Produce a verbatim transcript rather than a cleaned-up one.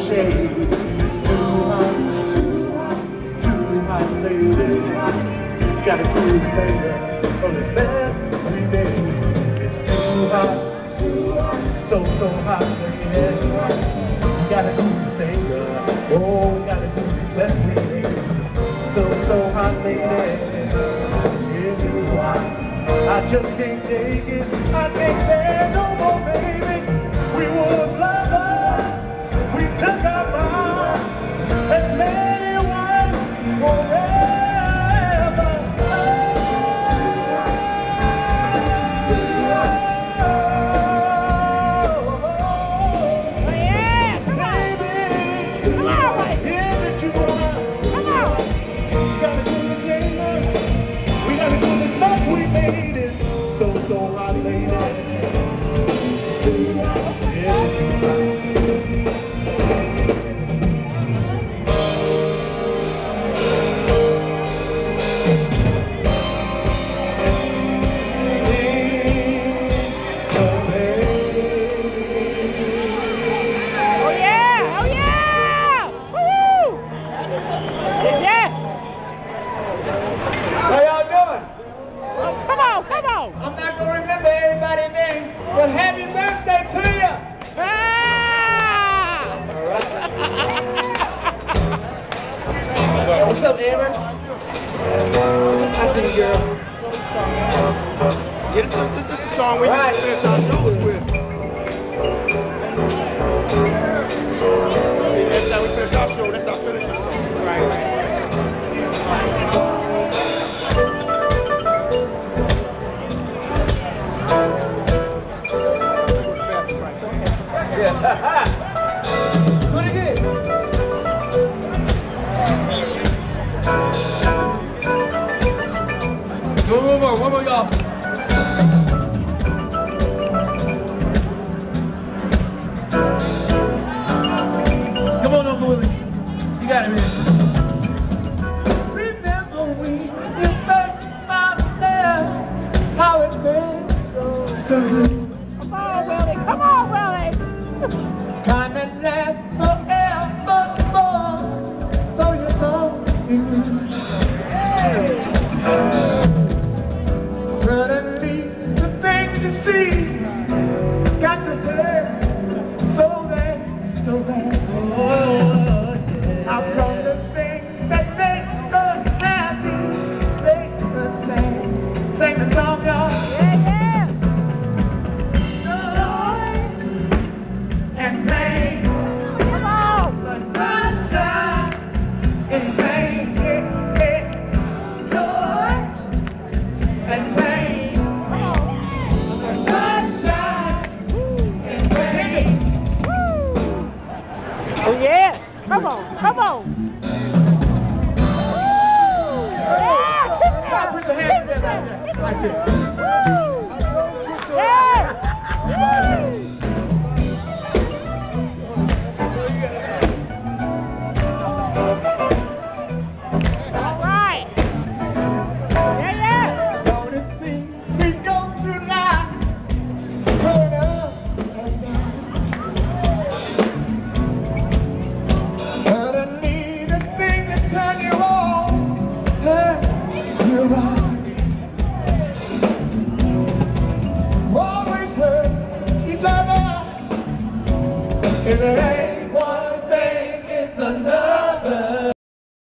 shade. Too hot, too hot, lady. Gotta do the finger for the best we made. It's too hot, so, so hot, lady. Gotta do the finger, oh, gotta do the best we made. So, so hot, lady. Yeah, too hot. I just can't take it, I can't bear no more, baby. We were lovers, we took our vows, and many ones forever. Oh yeah, come on, come on, Mike. Here that you are, Come on. we gotta do the game, we gotta do the stuff we made it. So, so hot, lady. Yeah, too hot. Oh yeah, oh yeah, woo! Yeah. How y'all doing? Come on, come on. I'm not gonna remember everybody's name, but happy birthday to you! Ah! All right. What's up, Amber? I see you, girl. Yeah, this, this, this is a song we Right. need to finish our shows with. Every time we finish our show, that's our finishing song. Right, right. Yeah. Pretty good. One more, more, one more, y'all. Come on, Uncle Willie. You got it, man. Remember we first found out how it felt so good. Come on, Willie. Come on, Willie. Time that lasts forevermore. So you know it suddenly the things you see got to hurt so bad, so bad. Oh, yeah. How come the things that make us happy make us sad? Sing the song, y'all. Yeah, yeah. Joy and pain. Come on. The sunshine and pain, yeah, yeah. Joy and pain. Come on. The sunshine and pain. Oh yeah. Come on, come on. Woo! Yeah. Put your hands together like this. Woo!